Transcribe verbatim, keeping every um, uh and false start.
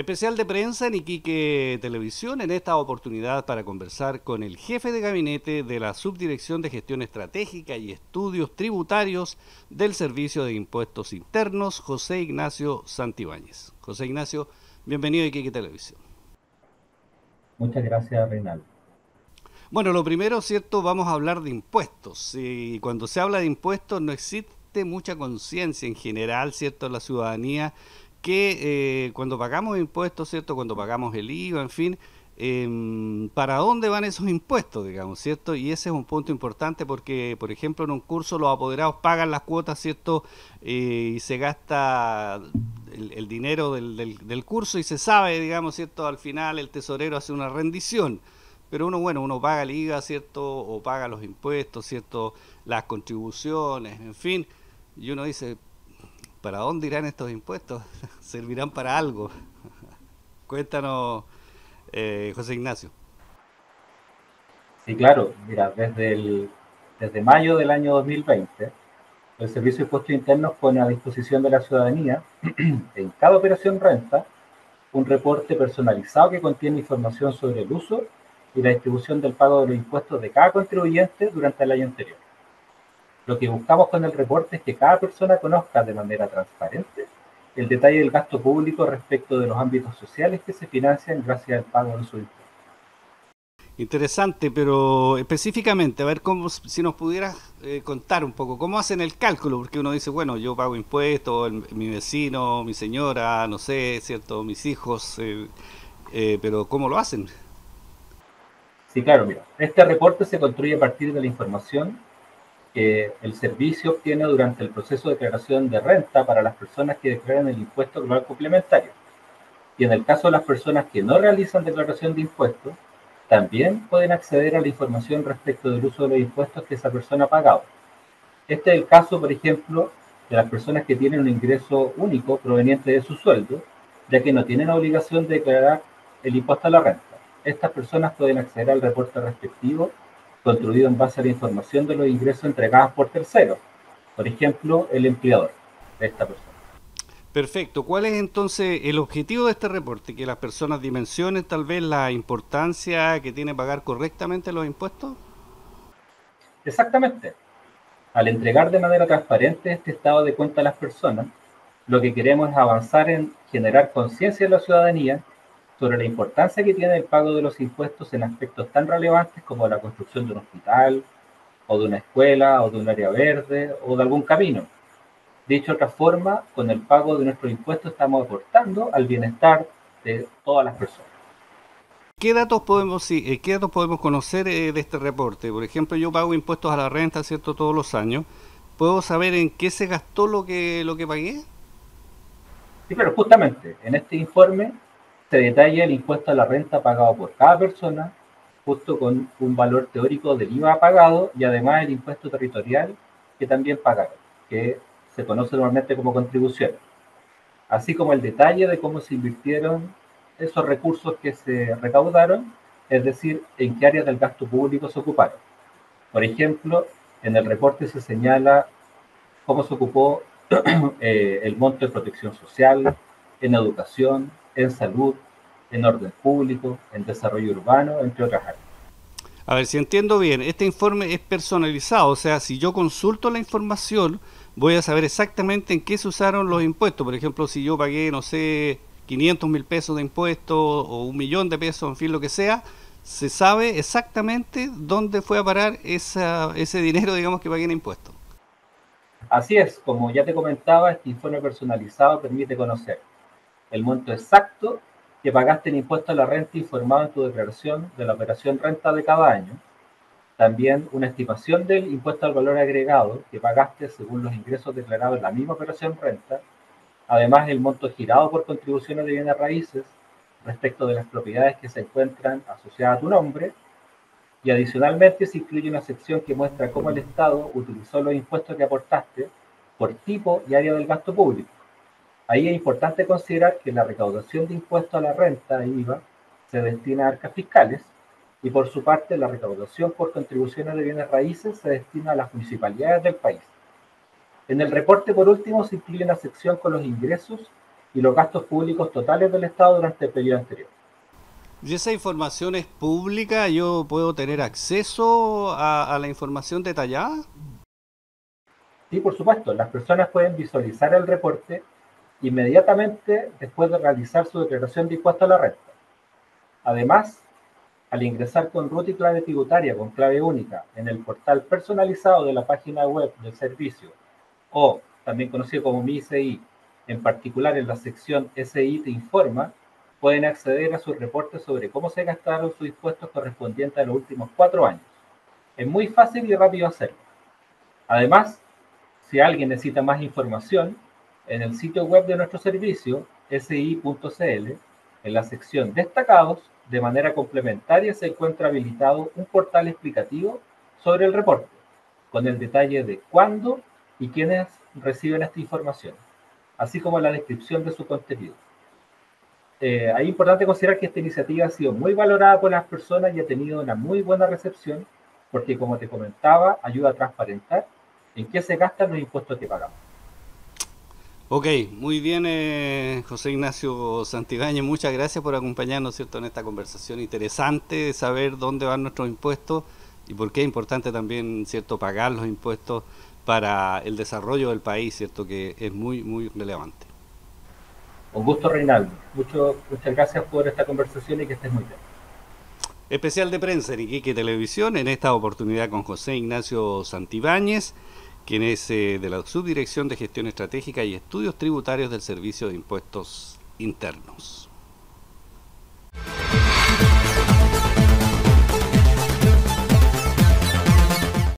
Especial de prensa en Iquique Televisión, en esta oportunidad para conversar con el jefe de gabinete de la Subdirección de Gestión Estratégica y Estudios Tributarios del Servicio de Impuestos Internos, José Ignacio Santibáñez. José Ignacio, bienvenido a Iquique Televisión. Muchas gracias, Reinaldo. Bueno, lo primero, cierto, vamos a hablar de impuestos. Y cuando se habla de impuestos no existe mucha conciencia en general, cierto, en la ciudadanía que eh, cuando pagamos impuestos, cierto, cuando pagamos el I V A, en fin, eh, ¿para dónde van esos impuestos, digamos, cierto? Y ese es un punto importante porque, por ejemplo, en un curso los apoderados pagan las cuotas, cierto, eh, y se gasta el, el dinero del, del, del curso y se sabe, digamos, cierto, al final el tesorero hace una rendición. Pero uno, bueno, uno paga el I V A, ¿cierto? O paga los impuestos, ¿cierto? Las contribuciones, en fin. Y uno dice, ¿para dónde irán estos impuestos? ¿Servirán para algo? Cuéntanos, eh, José Ignacio. Sí, claro, mira, desde, el, desde mayo del año dos mil veinte, el Servicio de Impuestos Internos pone a disposición de la ciudadanía, en cada operación renta, un reporte personalizado que contiene información sobre el uso y la distribución del pago de los impuestos de cada contribuyente durante el año anterior. Lo que buscamos con el reporte es que cada persona conozca de manera transparente el detalle del gasto público respecto de los ámbitos sociales que se financian gracias al pago de sus impuestos. Interesante, pero específicamente, a ver cómo, si nos pudieras eh, contar un poco, ¿cómo hacen el cálculo? Porque uno dice, bueno, yo pago impuestos, el- mi vecino, mi señora, no sé, ¿cierto? Mis hijos, eh, eh, pero ¿cómo lo hacen? Sí, claro, mira, este reporte se construye a partir de la información que el servicio obtiene durante el proceso de declaración de renta para las personas que declaran el impuesto global complementario. Y en el caso de las personas que no realizan declaración de impuestos, también pueden acceder a la información respecto del uso de los impuestos que esa persona ha pagado. Este es el caso, por ejemplo, de las personas que tienen un ingreso único proveniente de su sueldo, ya que no tienen obligación de declarar el impuesto a la renta. Estas personas pueden acceder al reporte respectivo, construido en base a la información de los ingresos entregados por terceros, por ejemplo, el empleador de esta persona. Perfecto. ¿Cuál es entonces el objetivo de este reporte? ¿Que las personas dimensionen tal vez la importancia que tiene pagar correctamente los impuestos? Exactamente. Al entregar de manera transparente este estado de cuenta a las personas, lo que queremos es avanzar en generar conciencia en la ciudadanía sobre la importancia que tiene el pago de los impuestos en aspectos tan relevantes como la construcción de un hospital, o de una escuela, o de un área verde, o de algún camino. Dicho de otra forma, con el pago de nuestros impuestos estamos aportando al bienestar de todas las personas. ¿Qué datos podemos, sí, eh, qué datos podemos conocer eh, de este reporte? Por ejemplo, yo pago impuestos a la renta, ¿cierto? Todos los años. ¿Puedo saber en qué se gastó lo que, lo que pagué? Sí, pero justamente en este informe se detalla el impuesto a la renta pagado por cada persona, justo con un valor teórico del I V A pagado y además el impuesto territorial que también pagaron, que se conoce normalmente como contribución, así como el detalle de cómo se invirtieron esos recursos que se recaudaron, es decir, en qué áreas del gasto público se ocuparon. Por ejemplo, en el reporte se señala cómo se ocupó eh, el monto de protección social, en educación, en salud, en orden público, en desarrollo urbano, entre otras áreas. A ver, si entiendo bien, este informe es personalizado, o sea, si yo consulto la información, voy a saber exactamente en qué se usaron los impuestos. Por ejemplo, si yo pagué, no sé, quinientos mil pesos de impuestos o un millón de pesos, en fin, lo que sea, se sabe exactamente dónde fue a parar esa, ese dinero, digamos, que pagué en impuestos. Así es, como ya te comentaba, este informe personalizado permite conocer el monto exacto que pagaste en impuesto a la renta informado en tu declaración de la operación renta de cada año, también una estimación del impuesto al valor agregado que pagaste según los ingresos declarados en la misma operación renta. Además, el monto girado por contribuciones de bienes raíces respecto de las propiedades que se encuentran asociadas a tu nombre. Y adicionalmente se incluye una sección que muestra cómo el Estado utilizó los impuestos que aportaste por tipo y área del gasto público. Ahí es importante considerar que la recaudación de impuestos a la renta e I V A se destina a arcas fiscales y por su parte la recaudación por contribuciones de bienes raíces se destina a las municipalidades del país. En el reporte, por último, se incluye una sección con los ingresos y los gastos públicos totales del Estado durante el periodo anterior. ¿Y esa información es pública? ¿Yo puedo tener acceso a, a la información detallada? Sí, por supuesto, las personas pueden visualizar el reporte inmediatamente después de realizar su declaración de impuesto a la renta. Además, al ingresar con root y clave tributaria con clave única en el portal personalizado de la página web del servicio, o también conocido como Mi S I, en particular en la sección S I te informa, pueden acceder a sus reportes sobre cómo se gastaron sus impuestos correspondientes a los últimos cuatro años. Es muy fácil y rápido hacerlo. Además, si alguien necesita más información, en el sitio web de nuestro servicio, S I punto C L, en la sección Destacados, de manera complementaria se encuentra habilitado un portal explicativo sobre el reporte, con el detalle de cuándo y quiénes reciben esta información, así como la descripción de su contenido. Eh, es importante considerar que esta iniciativa ha sido muy valorada por las personas y ha tenido una muy buena recepción, porque como te comentaba, ayuda a transparentar en qué se gastan los impuestos que pagamos. Ok, muy bien, eh, José Ignacio Santibáñez, muchas gracias por acompañarnos, ¿cierto?, en esta conversación interesante de saber dónde van nuestros impuestos y por qué es importante también, ¿cierto?, pagar los impuestos para el desarrollo del país, ¿cierto?, que es muy, muy relevante. Con gusto, Reinaldo. Mucho, muchas gracias por esta conversación y que estés muy bien. Especial de prensa en Iquique Televisión, en esta oportunidad con José Ignacio Santibáñez, quien es eh, de la Subdirección de Gestión Estratégica y Estudios Tributarios del Servicio de Impuestos Internos.